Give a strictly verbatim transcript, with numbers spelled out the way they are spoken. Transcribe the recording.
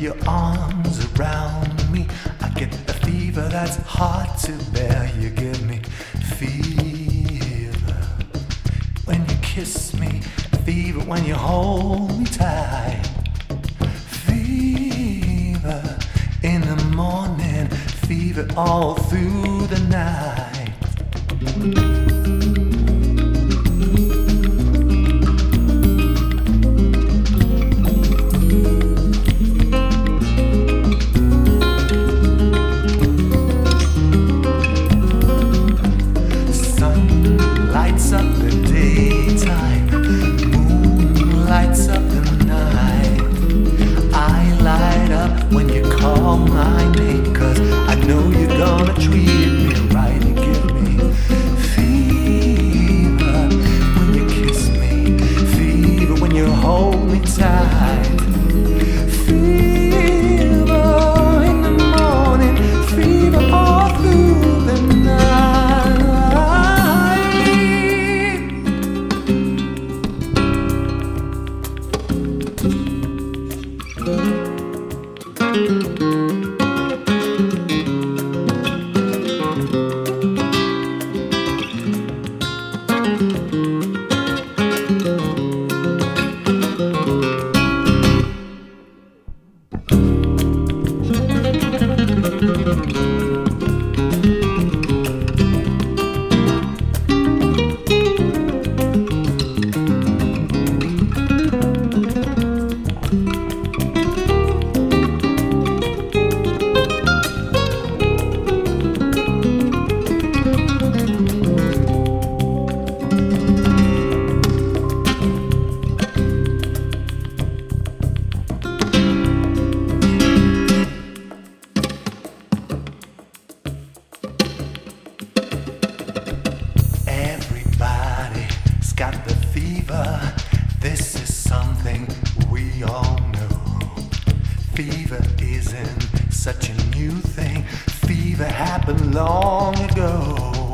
your arms around me, I get a fever that's hard to bear. You give me fever when you kiss me, fever when you hold me tight, fever in the morning, fever all through the night. Lights up the daytime, moon lights up the night. I light up when you call my name, 'cause I know you're gonna treat me right. You give me fever when you kiss me, fever when you hold me tight, fever in the morning, fever all through the night. Got the fever, this is something we all know. Fever isn't such a new thing, fever happened long ago.